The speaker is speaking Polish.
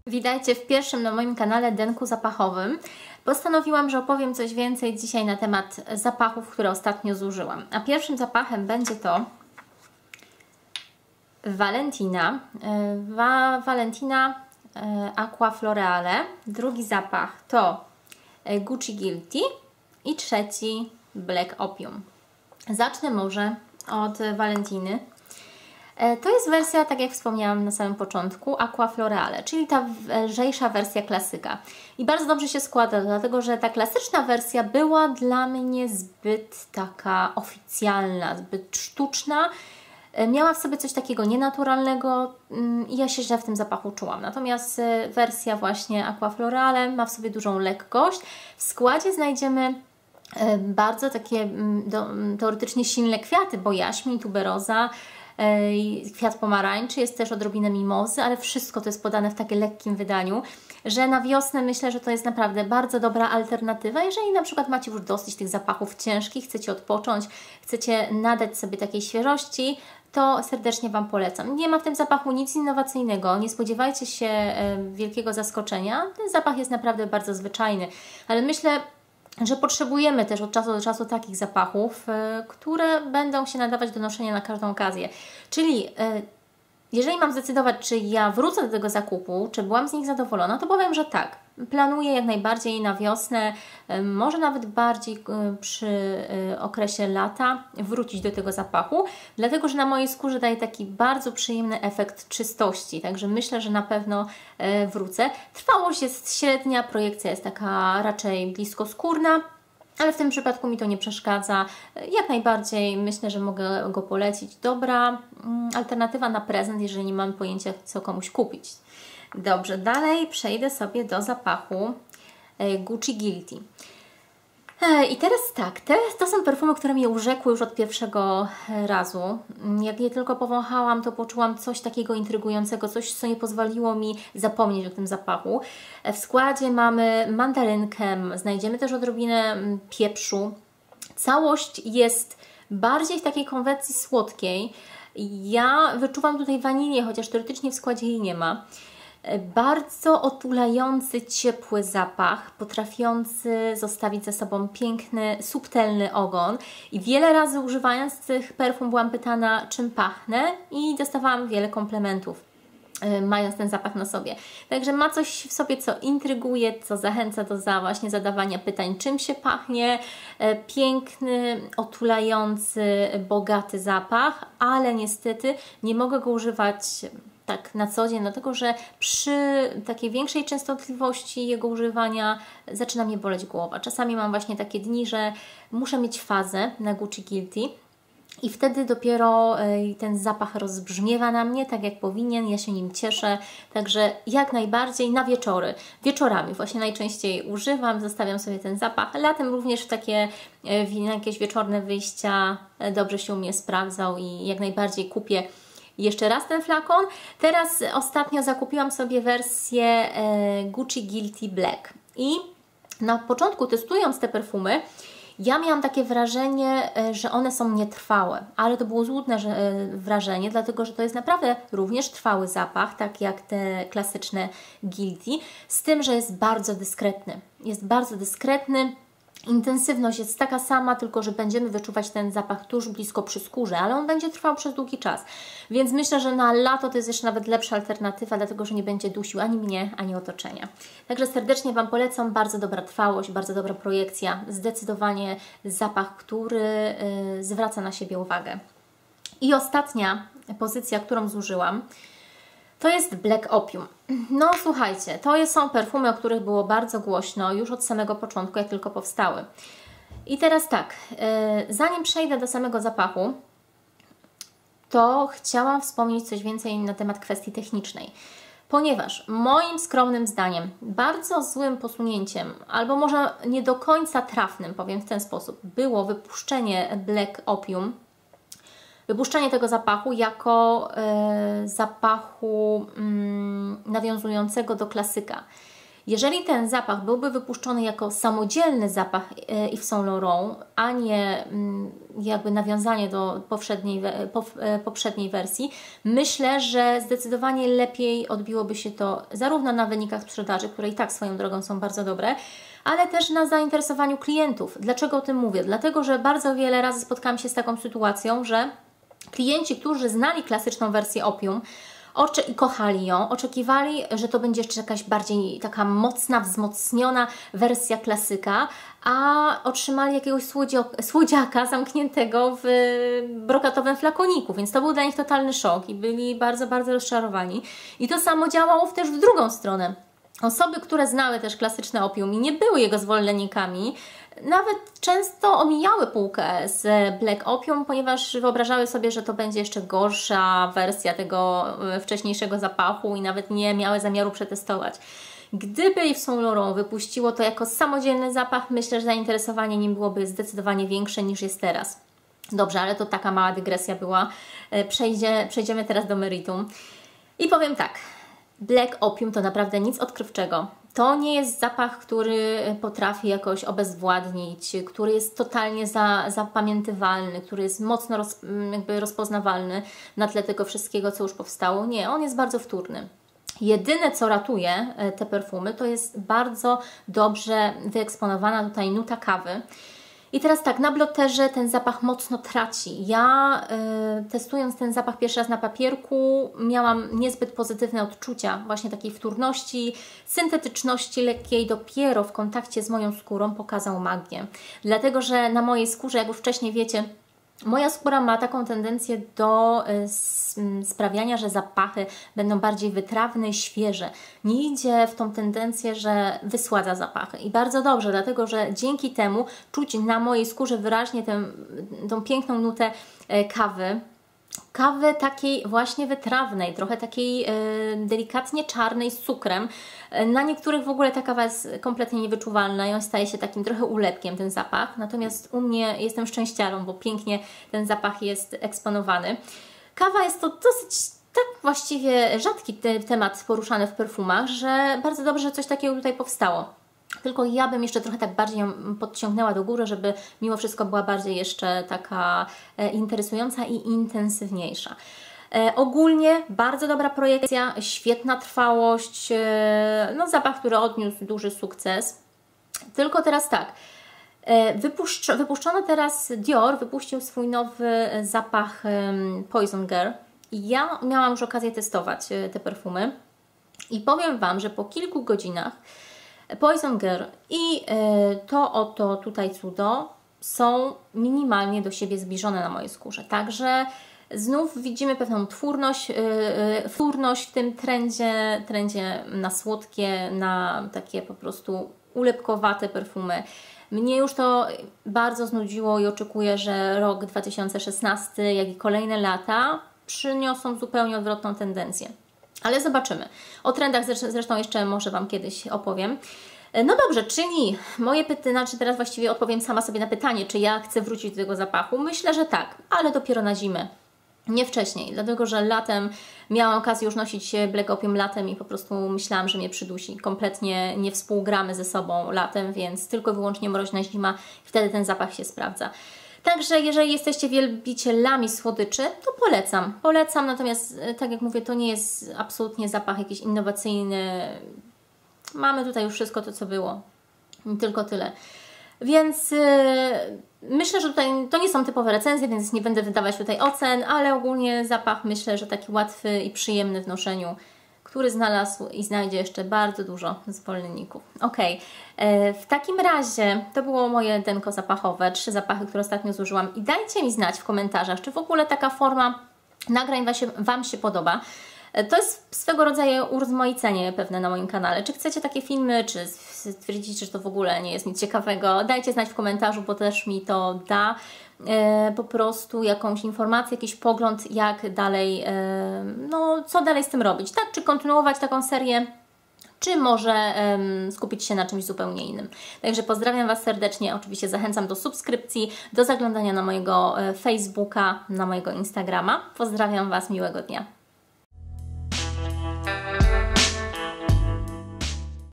Witajcie w pierwszym na moim kanale denku zapachowym. Postanowiłam, że opowiem coś więcej dzisiaj na temat zapachów, które ostatnio zużyłam. A pierwszym zapachem będzie to Valentina. Valentina Acqua Floreale. Drugi zapach to Gucci Guilty i trzeci Black Opium. Zacznę może od Valentiny. To jest wersja, tak jak wspomniałam na samym początku, Acqua Floreale, czyli ta lżejsza wersja klasyka. I bardzo dobrze się składa, dlatego że ta klasyczna wersja była dla mnie zbyt taka oficjalna, zbyt sztuczna. Miała w sobie coś takiego nienaturalnego i ja się źle w tym zapachu czułam. Natomiast wersja właśnie Acqua Floreale ma w sobie dużą lekkość. W składzie znajdziemy bardzo takie teoretycznie silne kwiaty, bo jaśmin, tuberoza, kwiat pomarańczy, jest też odrobinę mimozy, ale wszystko to jest podane w takim lekkim wydaniu, że na wiosnę myślę, że to jest naprawdę bardzo dobra alternatywa. Jeżeli na przykład macie już dosyć tych zapachów ciężkich, chcecie odpocząć, chcecie nadać sobie takiej świeżości, to serdecznie Wam polecam. Nie ma w tym zapachu nic innowacyjnego, nie spodziewajcie się wielkiego zaskoczenia. Ten zapach jest naprawdę bardzo zwyczajny, ale myślę, że potrzebujemy też od czasu do czasu takich zapachów, które będą się nadawać do noszenia na każdą okazję. Czyli jeżeli mam zdecydować, czy ja wrócę do tego zakupu, czy byłam z nich zadowolona, to powiem, że tak. Planuję jak najbardziej na wiosnę, może nawet bardziej przy okresie lata wrócić do tego zapachu, dlatego że na mojej skórze daje taki bardzo przyjemny efekt czystości, także myślę, że na pewno wrócę. Trwałość jest średnia, projekcja jest taka raczej bliskoskórna, ale w tym przypadku mi to nie przeszkadza. Jak najbardziej myślę, że mogę go polecić. Dobra alternatywa na prezent, jeżeli nie mam pojęcia, co komuś kupić. Dobrze, dalej przejdę sobie do zapachu Gucci Guilty. I teraz tak, to są perfumy, które mnie urzekły już od pierwszego razu. Jak je tylko powąchałam, to poczułam coś takiego intrygującego, coś, co nie pozwoliło mi zapomnieć o tym zapachu. W składzie mamy mandarynkę, znajdziemy też odrobinę pieprzu. Całość jest bardziej w takiej konwencji słodkiej. Ja wyczuwam tutaj wanilię, chociaż teoretycznie w składzie jej nie ma. Bardzo otulający, ciepły zapach, potrafiący zostawić ze sobą piękny, subtelny ogon. I wiele razy używając tych perfum byłam pytana, czym pachnę, i dostawałam wiele komplementów, mając ten zapach na sobie. Także ma coś w sobie, co intryguje, co zachęca do właśnie zadawania pytań, czym się pachnie. Piękny, otulający, bogaty zapach, ale niestety nie mogę go używać tak na co dzień, dlatego że przy takiej większej częstotliwości jego używania zaczyna mnie boleć głowa. Czasami mam właśnie takie dni, że muszę mieć fazę na Gucci Guilty i wtedy dopiero ten zapach rozbrzmiewa na mnie tak jak powinien, ja się nim cieszę, także jak najbardziej na wieczory. Wieczorami właśnie najczęściej używam, zostawiam sobie ten zapach. Latem również w takie jakieś wieczorne wyjścia dobrze się u mnie sprawdzał i jak najbardziej kupię jeszcze raz ten flakon. Teraz ostatnio zakupiłam sobie wersję Gucci Guilty Black i na początku, testując te perfumy, ja miałam takie wrażenie, że one są nietrwałe, ale to było złudne wrażenie, dlatego że to jest naprawdę również trwały zapach, tak jak te klasyczne Guilty, z tym, że jest bardzo dyskretny. Jest bardzo dyskretny. Intensywność jest taka sama, tylko że będziemy wyczuwać ten zapach tuż blisko przy skórze, ale on będzie trwał przez długi czas. Więc myślę, że na lato to jest jeszcze nawet lepsza alternatywa, dlatego że nie będzie dusił ani mnie, ani otoczenia. Także serdecznie Wam polecam, bardzo dobra trwałość, bardzo dobra projekcja, zdecydowanie zapach, który zwraca na siebie uwagę. I ostatnia pozycja, którą zużyłam, to jest Black Opium. No słuchajcie, to są perfumy, o których było bardzo głośno już od samego początku, jak tylko powstały. I teraz tak, zanim przejdę do samego zapachu, to chciałam wspomnieć coś więcej na temat kwestii technicznej. Ponieważ moim skromnym zdaniem bardzo złym posunięciem, albo może nie do końca trafnym, powiem w ten sposób, było wypuszczenie Black Opium, wypuszczenie tego zapachu jako zapachu nawiązującego do klasyka. Jeżeli ten zapach byłby wypuszczony jako samodzielny zapach Yves Saint Laurent, a nie jakby nawiązanie do poprzedniej wersji, myślę, że zdecydowanie lepiej odbiłoby się to zarówno na wynikach sprzedaży, które i tak swoją drogą są bardzo dobre, ale też na zainteresowaniu klientów. Dlaczego o tym mówię? Dlatego, że bardzo wiele razy spotkałam się z taką sytuacją, że klienci, którzy znali klasyczną wersję Opium i kochali ją, oczekiwali, że to będzie jeszcze jakaś bardziej taka mocna, wzmocniona wersja klasyka, a otrzymali jakiegoś słodziaka zamkniętego w brokatowym flakoniku, więc to był dla nich totalny szok i byli bardzo, bardzo rozczarowani. I to samo działało też w drugą stronę. Osoby, które znały też klasyczne Opium i nie były jego zwolennikami, nawet często omijały półkę z Black Opium, ponieważ wyobrażały sobie, że to będzie jeszcze gorsza wersja tego wcześniejszego zapachu i nawet nie miały zamiaru przetestować. Gdyby Yves Saint Laurent wypuściło to jako samodzielny zapach, myślę, że zainteresowanie nim byłoby zdecydowanie większe niż jest teraz. Dobrze, ale to taka mała dygresja była. Przejdziemy teraz do meritum. I powiem tak. Black Opium to naprawdę nic odkrywczego. To nie jest zapach, który potrafi jakoś obezwładnić, który jest totalnie zapamiętywalny, który jest mocno rozpoznawalny na tle tego wszystkiego, co już powstało. Nie, on jest bardzo wtórny. Jedyne, co ratuje te perfumy, to jest bardzo dobrze wyeksponowana tutaj nuta kawy. I teraz tak, na bloterze ten zapach mocno traci. Ja testując ten zapach pierwszy raz na papierku miałam niezbyt pozytywne odczucia właśnie takiej wtórności, syntetyczności lekkiej. Dopiero w kontakcie z moją skórą pokazał magię. Dlatego, że na mojej skórze, jak już wcześniej wiecie, moja skóra ma taką tendencję do sprawiania, że zapachy będą bardziej wytrawne i świeże. Nie idzie w tą tendencję, że wysładza zapachy. I bardzo dobrze, dlatego że dzięki temu czuć na mojej skórze wyraźnie tą piękną nutę kawy. Kawy takiej właśnie wytrawnej, trochę takiej delikatnie czarnej z cukrem. Na niektórych w ogóle ta kawa jest kompletnie niewyczuwalna i on staje się takim trochę ulepkiem, ten zapach. Natomiast u mnie jestem szczęściarą, bo pięknie ten zapach jest eksponowany. Kawa jest to dosyć tak właściwie rzadki temat poruszany w perfumach, że bardzo dobrze, że coś takiego tutaj powstało. Tylko ja bym jeszcze trochę tak bardziej ją podciągnęła do góry, żeby mimo wszystko była bardziej jeszcze taka interesująca i intensywniejsza. Ogólnie bardzo dobra projekcja, świetna trwałość, no zapach, który odniósł duży sukces. Tylko teraz tak, wypuszczono teraz, Dior wypuścił swój nowy zapach Poison Girl. Ja miałam już okazję testować te perfumy i powiem Wam, że po kilku godzinach Poison Girl i to oto tutaj cudo są minimalnie do siebie zbliżone na mojej skórze. Także znów widzimy pewną wtórność w tym trendzie na słodkie, na takie po prostu ulepkowate perfumy. Mnie już to bardzo znudziło i oczekuję, że rok 2016, jak i kolejne lata przyniosą zupełnie odwrotną tendencję. Ale zobaczymy. O trendach zresztą jeszcze może Wam kiedyś opowiem. No dobrze, czyli moje pytania, czy teraz właściwie odpowiem sama sobie na pytanie, czy ja chcę wrócić do tego zapachu? Myślę, że tak, ale dopiero na zimę. Nie wcześniej, dlatego że latem miałam okazję już nosić Black Opium latem i po prostu myślałam, że mnie przydusi. Kompletnie nie współgramy ze sobą latem, więc tylko i wyłącznie mroźna zima i wtedy ten zapach się sprawdza. Także jeżeli jesteście wielbicielami słodyczy, to polecam. Polecam, natomiast tak jak mówię, to nie jest absolutnie zapach jakiś innowacyjny. Mamy tutaj już wszystko to, co było. Tylko tyle. Więc myślę, że tutaj to nie są typowe recenzje, więc nie będę wydawać tutaj ocen, ale ogólnie zapach myślę, że taki łatwy i przyjemny w noszeniu, który znalazł i znajdzie jeszcze bardzo dużo zwolenników. Ok, w takim razie to było moje denko zapachowe, 3 zapachy, które ostatnio zużyłam i dajcie mi znać w komentarzach, czy w ogóle taka forma nagrań Wam się podoba. To jest swego rodzaju urozmaicenie pewne na moim kanale. Czy chcecie takie filmy, czy stwierdzicie, że to w ogóle nie jest nic ciekawego? Dajcie znać w komentarzu, bo też mi to da po prostu jakąś informację, jakiś pogląd, jak dalej, no co dalej z tym robić, tak? Czy kontynuować taką serię, czy może skupić się na czymś zupełnie innym. Także pozdrawiam Was serdecznie, oczywiście zachęcam do subskrypcji, do zaglądania na mojego Facebooka, na mojego Instagrama. Pozdrawiam Was, miłego dnia.